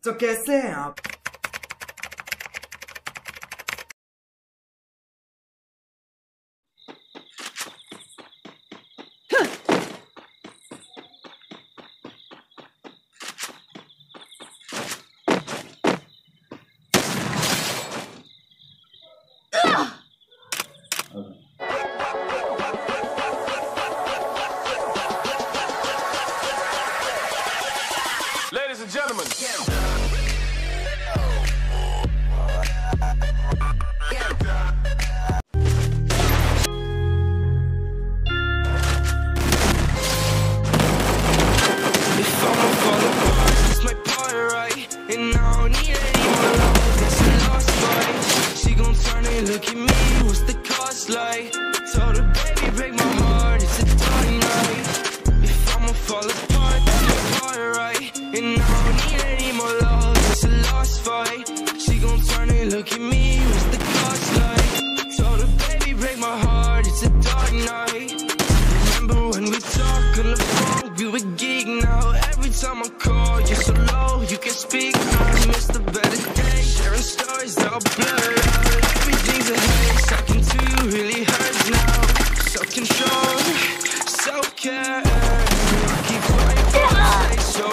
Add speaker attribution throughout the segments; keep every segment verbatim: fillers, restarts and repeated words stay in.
Speaker 1: तो कैसे हैं आप?
Speaker 2: Ladies and gentlemen.
Speaker 3: Look at me, what's the cost like? Told her, baby, break my heart, it's a dark night. If I'ma fall apart, that's my part, right? And I don't need any more love, it's a lost fight. She gon' turn and look at me, what's the cost like? Told her, baby, break my heart, it's a dark night. Remember when we talked on the phone, we were geek now. Every time I call, you're so low, you can speak. I miss the better days, sharing stories that are blurred out. Everything's a haze, talking to you really hurts now. Self-control, self-care. Keep fighting for the stay so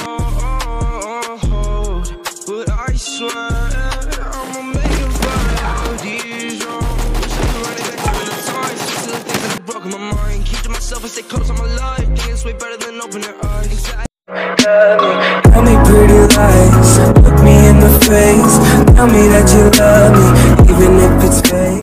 Speaker 3: long. But I swear, I'ma make it right all these wrongs. Running back to the times, to the things that have broken my mind. Keep to myself and stay close on my life. Think it's way better than open their eyes.
Speaker 4: Tell me pretty lies, look me in the face. Tell me that you love